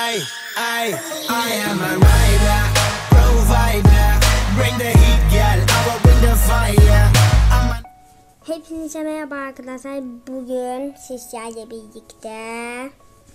I am a rider, provider. Bring the heat, girl. I will bring the fire. Hepinize merhaba arkadaşlar. Bugün sizlerle birlikte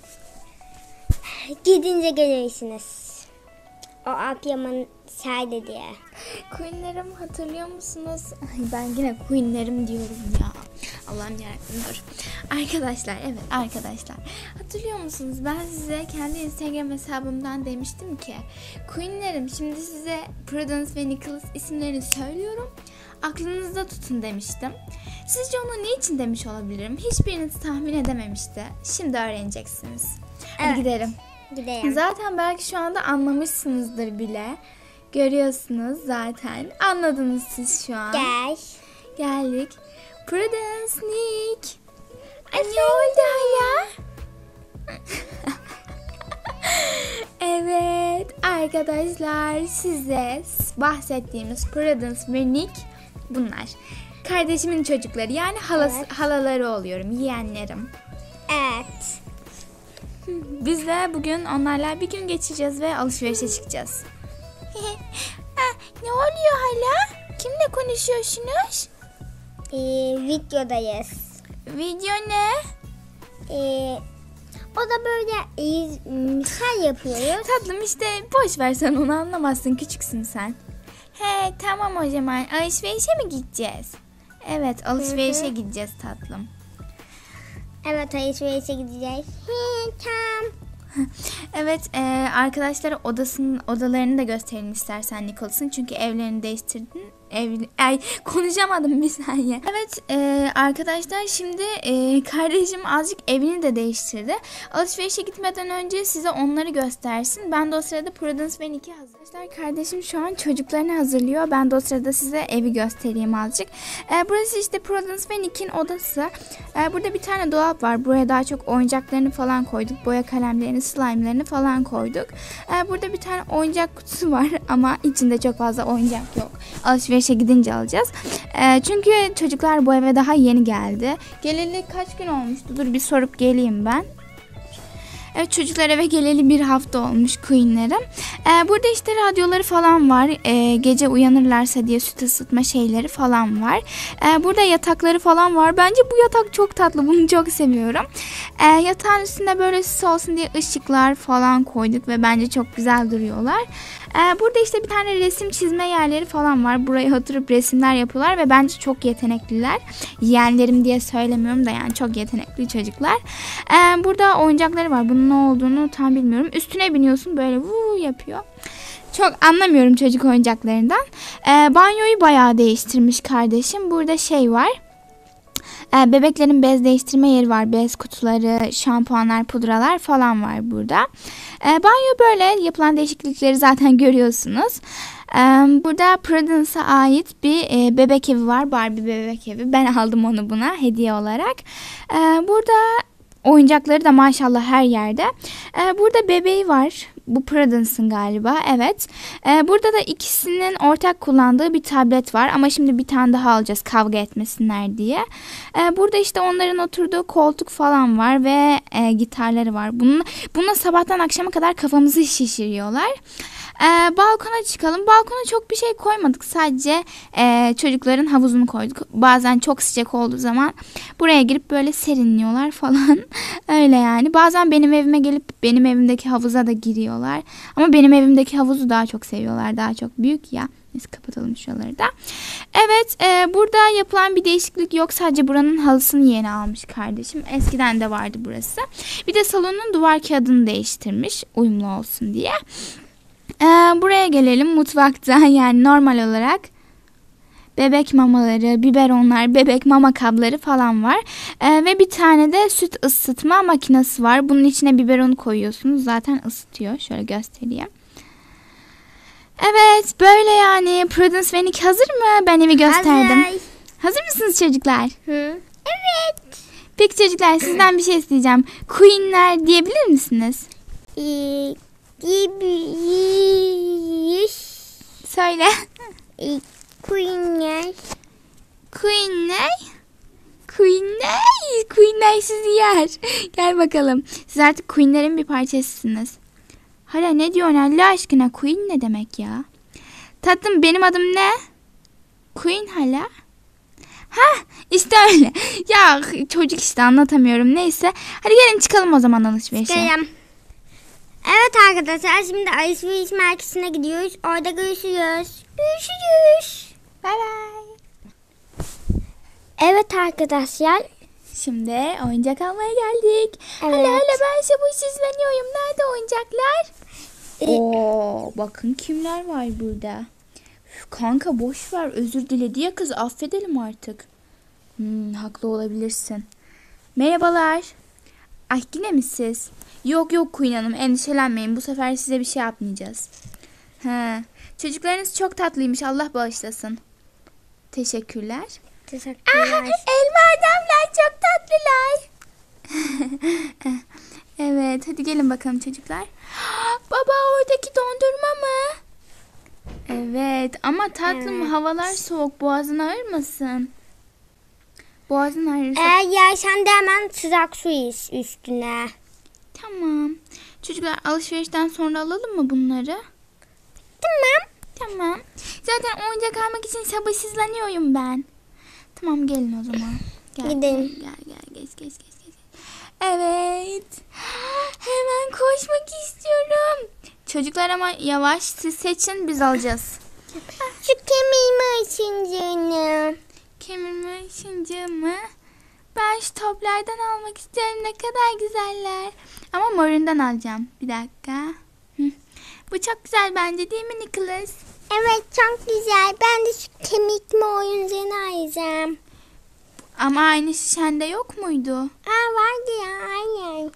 gidince görürsünüz. O Akyam'ın Serde diye. Queen'lerim hatırlıyor musunuz? Ay ben yine Queen'lerim diyorum ya. Allah'ım yarabbim dur. Arkadaşlar, evet arkadaşlar. Hatırlıyor musunuz? Ben size kendi Instagram hesabımdan demiştim ki Queen'lerim, şimdi size Prudence ve Nicholas isimlerini söylüyorum. Aklınızda tutun demiştim. Sizce onu ne için demiş olabilirim? Hiçbiriniz tahmin edememişti. Şimdi öğreneceksiniz. Hadi Evet. gidelim. Zaten belki şu anda anlamışsınızdır bile. Görüyorsunuz zaten. Anladınız siz şu an. Gel. Geldik. Prudence, Nick. Ay ne oldu hala? Evet arkadaşlar, size bahsettiğimiz Prudence ve Nick bunlar. Kardeşimin çocukları, yani halaları oluyorum, yeğenlerim. Evet. Biz de bugün onlarla bir gün geçireceğiz ve alışverişe çıkacağız. Ne oluyor hala? Kimle konuşuyorsunuz? Videodayız. Video ne? O da böyle misal yapıyoruz. Tatlım işte, boş ver, sen onu anlamazsın, küçüksün sen. He tamam, o zaman alışverişe mi gideceğiz? Evet, alışverişe gideceğiz tatlım. Evet, alışverişe gideceğiz. Tamam. Evet, arkadaşlar odalarını da gösterelim istersen Nicholas'ın, çünkü evlerini değiştirdin. Konuşamadım bir saniye. Evet arkadaşlar, şimdi kardeşim azıcık evini de değiştirdi. Alışverişe gitmeden önce size onları göstersin. Ben de o sırada Prudence ve Nick'i hazırlayacağım. Kardeşim şu an çocuklarını hazırlıyor. Ben de o sırada size evi göstereyim azıcık. Burası işte Prudence ve Nick'in odası. Burada bir tane dolap var. Buraya daha çok oyuncaklarını falan koyduk. Boya kalemlerini, slime'larını falan koyduk. Burada bir tane oyuncak kutusu var ama içinde çok fazla oyuncak yok. Alışverişe gidince alacağız. Çünkü çocuklar bu eve daha yeni geldi. Geleli kaç gün olmuştu? Dur bir sorup geleyim ben. Evet, çocuklar eve geleli bir hafta olmuş Queen'lerim. Burada işte radyoları falan var. Gece uyanırlarsa diye süt ısıtma şeyleri falan var. Burada yatakları falan var. Bence bu yatak çok tatlı. Bunu çok seviyorum. Yatağın üstünde böyle süs olsun diye ışıklar falan koyduk ve bence çok güzel duruyorlar. Burada işte bir tane resim çizme yerleri falan var. Buraya oturup resimler yapıyorlar ve bence çok yetenekliler. Yeğenlerim diye söylemiyorum da, yani çok yetenekli çocuklar. Burada oyuncakları var. Bunun ne olduğunu tam bilmiyorum. Üstüne biniyorsun, böyle vuu yapıyor. Çok anlamıyorum çocuk oyuncaklarından. Banyoyu bayağı değiştirmiş kardeşim. Burada şey var. Bebeklerin bez değiştirme yeri var. Bez kutuları, şampuanlar, pudralar falan var burada. Banyo böyle. Yapılan değişiklikleri zaten görüyorsunuz. Burada Prudence'a ait bir bebek evi var. Barbie bebek evi. Ben aldım onu buna hediye olarak. Burada oyuncakları da maşallah her yerde. Burada bebeği var. Bu Prudence'ın galiba. Evet. Burada da ikisinin ortak kullandığı bir tablet var. Ama şimdi bir tane daha alacağız, kavga etmesinler diye. Burada işte onların oturduğu koltuk falan var ve gitarları var. Bununla sabahtan akşama kadar kafamızı şişiriyorlar. Balkona çıkalım. Balkona çok bir şey koymadık. Sadece çocukların havuzunu koyduk. Bazen çok sıcak olduğu zaman buraya girip böyle serinliyorlar falan. Öyle yani. Bazen benim evime gelip benim evimdeki havuza da giriyorlar. Ama benim evimdeki havuzu daha çok seviyorlar. Daha çok büyük ya. Neyse, kapatalım şuraları da. Evet, burada yapılan bir değişiklik yok. Sadece buranın halısını yeni almış kardeşim. Eskiden de vardı burası. Bir de salonun duvar kağıdını değiştirmiş, uyumlu olsun diye. Buraya gelelim, mutfakta yani normal olarak bebek mamaları, biberonlar, bebek mama kabları falan var. Ve bir tane de süt ısıtma makinesi var. Bunun içine biberonu koyuyorsunuz, zaten ısıtıyor. Şöyle göstereyim. Evet, böyle yani. Prudence ve Nick hazır mı? Ben evi gösterdim. Hazır mısınız çocuklar? Evet. Peki çocuklar, sizden bir şey isteyeceğim. Queen'ler diyebilir misiniz? Söyle. Queen'ler. Queen'ler. Queen'ler sizi yer. Gel bakalım. Siz artık Queen'lerin bir parçasısınız. Hala ne diyorsun Allah aşkına? Queen ne demek ya? Tatlım benim adım ne? Queen hala. Ha işte öyle. Ya çocuk işte anlatamıyorum. Neyse. Hadi gelin çıkalım o zaman alışverişe. Gelin. Evet arkadaşlar şimdi alışveriş merkezine gidiyoruz. Orada görüşürüz. Görüşürüz. Bay bay. Evet arkadaşlar. Şimdi oyuncak almaya geldik. Evet. Hala ben sabırsızlanıyorum. Nerede oyuncaklar? Oo, bakın kimler var burada. Üf, kanka boş ver. Özür diledi ya kız. Affedelim artık. Haklı olabilirsin. Merhabalar. Ay yine mi siz? Yok Queen Hanım endişelenmeyin. Bu sefer size bir şey yapmayacağız. Çocuklarınız çok tatlıymış. Allah bağışlasın. Teşekkürler. Teşekkürler. Elma adamlar çok tatlılar. Evet hadi gelin bakalım çocuklar. Baba oradaki dondurma mı? Evet ama tatlım Evet. havalar soğuk. Boğazın ağrımasın. Boğazın ağrırsa. Eğer yersen de hemen sıcak su iç üstüne. Tamam. Çocuklar alışverişten sonra alalım mı bunları? Tamam. Zaten oyuncak almak için sabırsızlanıyorum ben. Tamam gelin o zaman. Gidelim. Gel geç. Evet. Hemen koşmak istiyorum. Çocuklar ama yavaş siz seçin biz alacağız. Şu kemiğimi açıncığını. Kemirme ışıncığı mı? Ben şu toplardan almak istiyorum. Ne kadar güzeller. Ama morundan alacağım. Bir dakika. Bu çok güzel bence değil mi Nicholas? Evet çok güzel. Ben de şu kemikli oyuncağını alacağım. Ama aynısı sende yok muydu? Vardı ya aynen.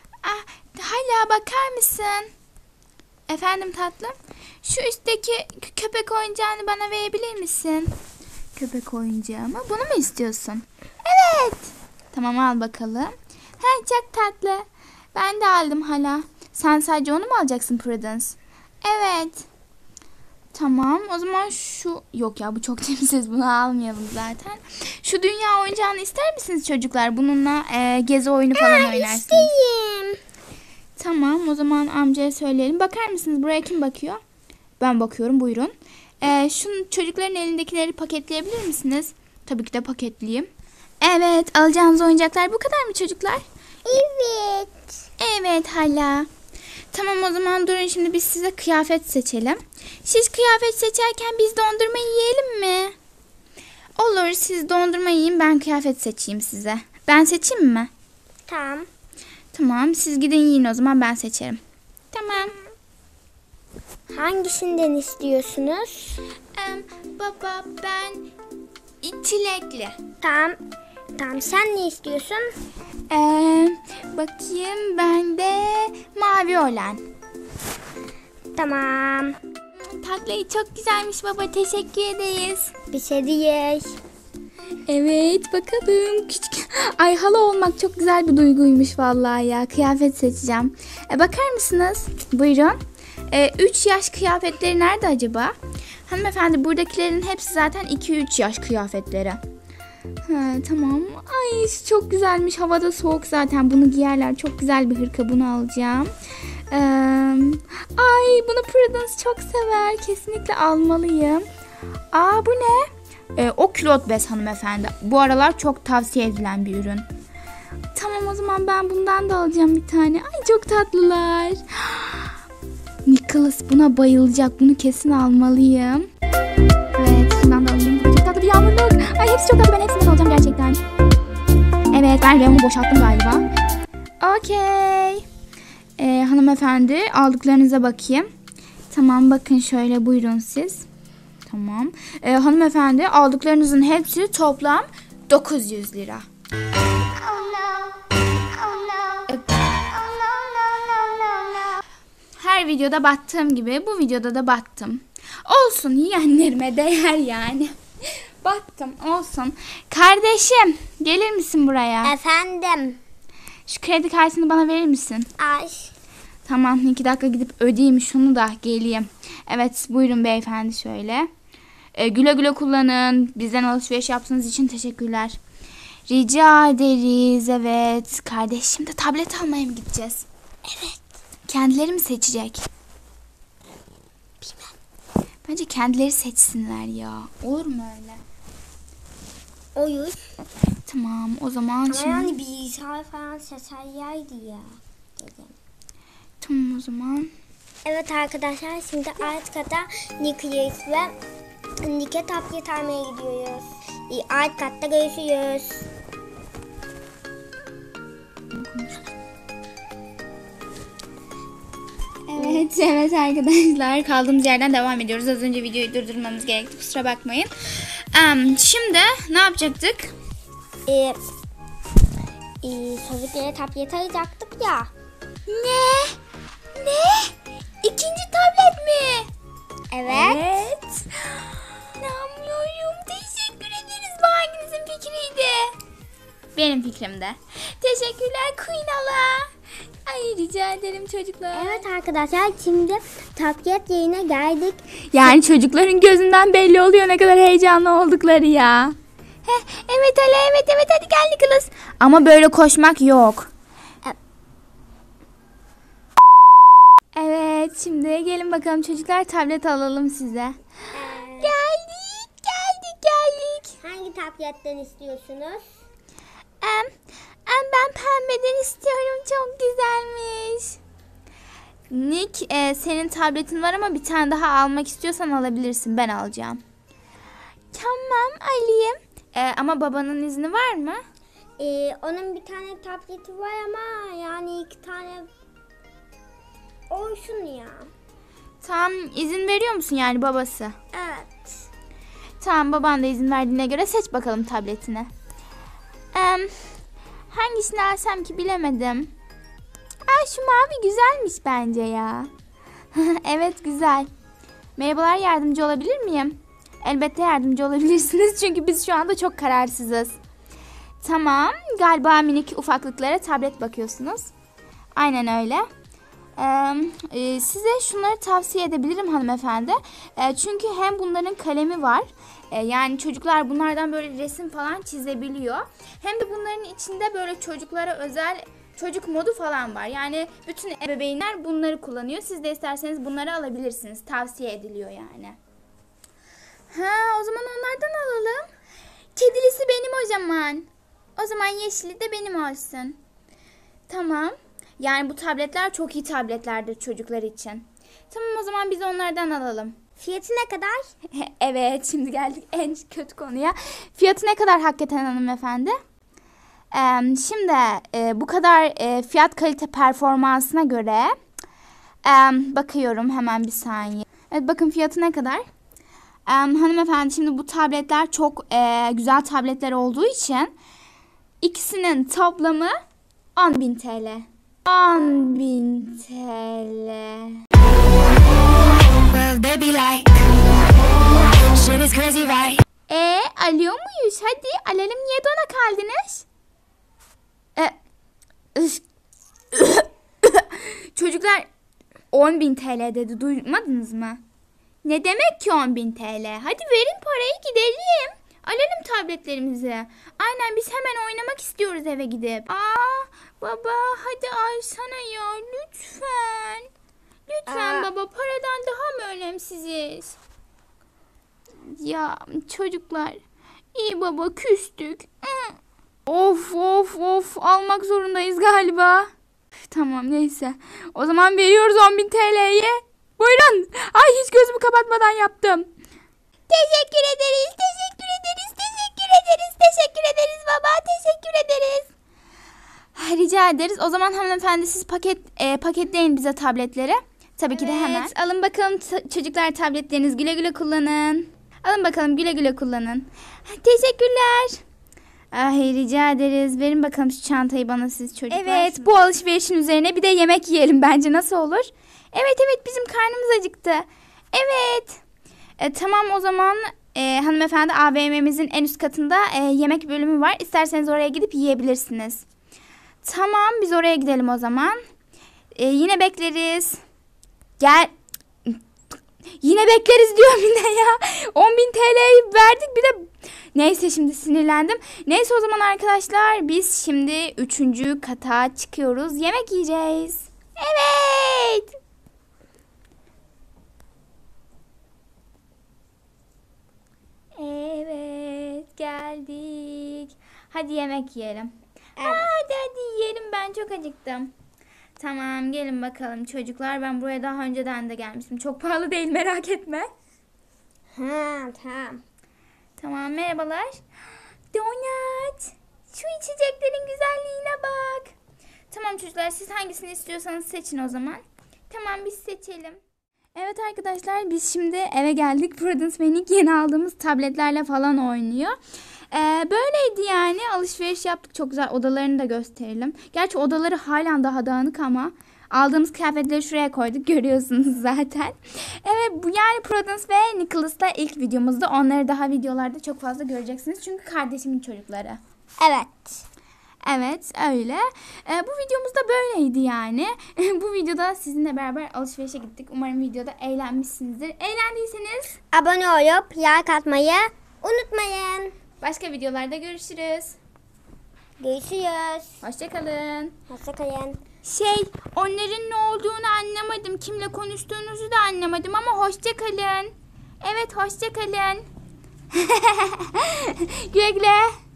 Hala bakar mısın? Efendim tatlım? Şu üstteki köpek oyuncağını bana verebilir misin? Köpek oyuncağı mı? Bunu mu istiyorsun? Evet. Tamam al bakalım. Çok tatlı. Ben de aldım hala. Sen sadece onu mu alacaksın Prudence? Evet. Tamam o zaman şu... Yok ya bu çok temizsiz bunu almayalım zaten. Şu dünya oyuncağını ister misiniz çocuklar? Bununla gezi oyunu falan oynarsınız. İsteyim. Tamam o zaman amcaya söyleyelim. Bakar mısınız buraya kim bakıyor? Ben bakıyorum buyurun. Şu çocukların elindekileri paketleyebilir misiniz? Tabii ki de paketleyeyim. Evet alacağınız oyuncaklar bu kadar mı çocuklar? Evet. Evet hala. Tamam o zaman durun şimdi biz size kıyafet seçelim. Siz kıyafet seçerken biz dondurma yiyelim mi? Olur siz dondurma yiyin ben kıyafet seçeyim size. Ben seçeyim mi? Tamam. Tamam siz gidin yiyin o zaman ben seçerim. Tamam. Hangisinden istiyorsunuz? Baba ben çilekli. Tamam. Tamam sen ne istiyorsun? Bakayım ben de mavi olan. Tamam. Tatlıyı çok güzelmiş baba teşekkür ederiz. Bir şey değil. Evet bakalım küçük. Ay hala olmak çok güzel bir duyguymuş vallahi ya. Kıyafet seçeceğim. Bakar mısınız? Buyurun. 3 yaş kıyafetleri nerede acaba? Hanımefendi buradakilerin hepsi zaten 2-3 yaş kıyafetleri. Tamam. Ay çok güzelmiş. Havada soğuk zaten. Bunu giyerler. Çok güzel bir hırka. Bunu alacağım. Ay bunu Prudence çok sever. Kesinlikle almalıyım. Bu ne? O külot bez hanımefendi. Bu aralar çok tavsiye edilen bir ürün. Tamam o zaman ben bundan da alacağım bir tane. Ay çok tatlılar. Nicholas buna bayılacak. Bunu kesin almalıyım. Evet bundan da alayım. Çok tatlı bir yağmurluk. Ay hepsi çok tatlı. Ben hepsinden alacağım gerçekten. Evet ben reyonu boşalttım galiba. Okey. Hanımefendi aldıklarınıza bakayım. Tamam bakın şöyle buyurun siz. Tamam. Hanımefendi aldıklarınızın hepsi toplam 900 lira. Her videoda battığım gibi bu videoda da battım. Olsun yeğenlerime değer yani. Battım olsun. Kardeşim gelir misin buraya? Efendim. Şu kredi kartını bana verir misin? Ay. Tamam 2 dakika gidip ödeyeyim şunu da geleyim. Evet buyurun beyefendi şöyle. Güle güle kullanın. Bizden alışveriş yaptığınız için teşekkürler. Rica ederiz. Evet. Kardeş şimdi tablet almaya mı gideceğiz? Evet. Kendileri mi seçecek? Bilmem. Bence kendileri seçsinler ya. Olur mu öyle? Olur. Tamam o zaman Ama şimdi... yani bilgisayar falan seçerlerdi ya. Dedim. Tamam o zaman. Evet arkadaşlar, şimdi alt kata Nick'leyiz ve Nick'e tablet almaya gidiyoruz. Alt katta görüşürüz. Evet arkadaşlar kaldığımız yerden devam ediyoruz. Az önce videoyu durdurmamız gerekti, kusura bakmayın. Şimdi ne yapacaktık? Çocuklara tablet alacaktık ya. Ne? İkinci tablet mi? Evet. İnanmıyorum. Teşekkür ederiz. Bu hanginizin fikriydi? Benim fikrimde. Teşekkürler Queen Ala. Ay rica ederim çocuklar. Evet arkadaşlar, şimdi tablet yerine geldik. Yani çocukların gözünden belli oluyor ne kadar heyecanlı oldukları ya. Evet Ale, evet hadi gel Nicholas. Ama böyle koşmak yok. Evet şimdi gelin bakalım çocuklar, tablet alalım size. Geldik. Hangi tabletten istiyorsunuz? Ben pembeden istiyorum, çok güzelmiş. Nick senin tabletin var ama bir tane daha almak istiyorsan alabilirsin, ben alacağım. Tamam alayım. Ama babanın izni var mı? Onun bir tane tableti var ama yani 2 tane olsun ya. Tamam, izin veriyor musun yani babası? Evet. Tamam, baban da izin verdiğine göre seç bakalım tabletini. Hangisini alsam ki bilemedim. Şu mavi güzelmiş bence ya. Evet güzel. Merhabalar, yardımcı olabilir miyim? Elbette yardımcı olabilirsiniz çünkü biz şu anda çok kararsızız. Tamam, galiba minik ufaklıklara tablet bakıyorsunuz. Aynen öyle. Size şunları tavsiye edebilirim hanımefendi. Çünkü hem bunların kalemi var. Yani çocuklar bunlardan böyle resim falan çizebiliyor. Hem de bunların içinde böyle çocuklara özel çocuk modu falan var. Yani bütün ebeveynler bunları kullanıyor. Siz de isterseniz bunları alabilirsiniz. Tavsiye ediliyor yani. O zaman onlardan alalım. Kedilisi benim o zaman. O zaman yeşili de benim olsun. Tamam. Yani bu tabletler çok iyi tabletlerdir çocuklar için. Tamam, o zaman biz onlardan alalım. Fiyatı ne kadar? Evet, şimdi geldik en kötü konuya. Fiyatı ne kadar hakikaten hanımefendi? Şimdi bu kadar fiyat kalite performansına göre bakıyorum hemen bir saniye. Evet, bakın fiyatı ne kadar? Hanımefendi, şimdi bu tabletler çok güzel tabletler olduğu için ikisinin toplamı 10.000 TL. 10.000 TL. Well, they be like, shit is crazy, right? Alıyor muyuz? Hadi alalım. Niye dona kaldınız? Çocuklar 10.000 TL dedi. Duymadınız mı? Ne demek ki 10.000 TL? Hadi verin parayı, gidelim. Alalım tabletlerimizi. Aynen, biz hemen oynamak istiyoruz eve gidip. Baba hadi alsana ya, lütfen. Lütfen baba, paradan daha mı önemsiziz? Ya çocuklar, iyi baba, küstük. Of almak zorundayız galiba. Tamam neyse. O zaman veriyoruz 10.000 TL'yi. Buyurun. Ay, hiç gözümü kapatmadan yaptım. Teşekkür ederiz baba, teşekkür ederiz. Rica ederiz. O zaman hanımefendi siz paketleyin bize tabletleri. Tabii ki de hemen. Alın bakalım çocuklar, tabletleriniz, güle güle kullanın. Alın bakalım, güle güle kullanın. Teşekkürler. Rica ederiz. Verin bakalım şu çantayı bana siz çocuklar. Evet, bu alışverişin üzerine bir de yemek yiyelim bence, nasıl olur? Evet bizim karnımız acıktı. Evet. Tamam o zaman hanımefendi, AVM'mizin en üst katında yemek bölümü var. İsterseniz oraya gidip yiyebilirsiniz. Tamam, biz oraya gidelim o zaman. Yine bekleriz. Gel. Yine bekleriz diyorum yine ya. 10.000 TL'yi verdik bir de. Neyse, şimdi sinirlendim. Neyse o zaman arkadaşlar, biz şimdi 3. kata çıkıyoruz. Yemek yiyeceğiz. Evet. Evet, geldik. Hadi yemek yiyelim. Evet. Hadi yiyelim, ben çok acıktım. Tamam, gelin bakalım çocuklar. Ben buraya daha önceden de gelmiştim. Çok pahalı değil, merak etme. Ha, tamam. Tamam, merhabalar. Donat. Şu içeceklerin güzelliğine bak. Tamam çocuklar, siz hangisini istiyorsanız seçin o zaman. Tamam, biz seçelim. Evet arkadaşlar, biz şimdi eve geldik. Prudence ve Nick yeni aldığımız tabletlerle falan oynuyor. Böyleydi yani, alışveriş yaptık, çok güzel. Odalarını da gösterelim. Gerçi odaları halen daha dağınık ama aldığımız kıyafetleri şuraya koyduk, görüyorsunuz zaten. Evet, bu yani Prudence ve Nicholas'la ilk videomuzda. Onları daha videolarda çok fazla göreceksiniz çünkü kardeşimin çocukları. Evet. Evet, öyle. Bu videomuz da böyleydi yani. Bu videoda sizinle beraber alışverişe gittik. Umarım videoda eğlenmişsinizdir. Eğlendiyseniz Abone olup like atmayı unutmayın. başka videolarda görüşürüz. Görüşürüz. Hoşçakalın. Hoşçakalın. Onların ne olduğunu anlamadım. Kimle konuştuğunuzu da anlamadım ama hoşçakalın. Evet, hoşçakalın. Güle güle.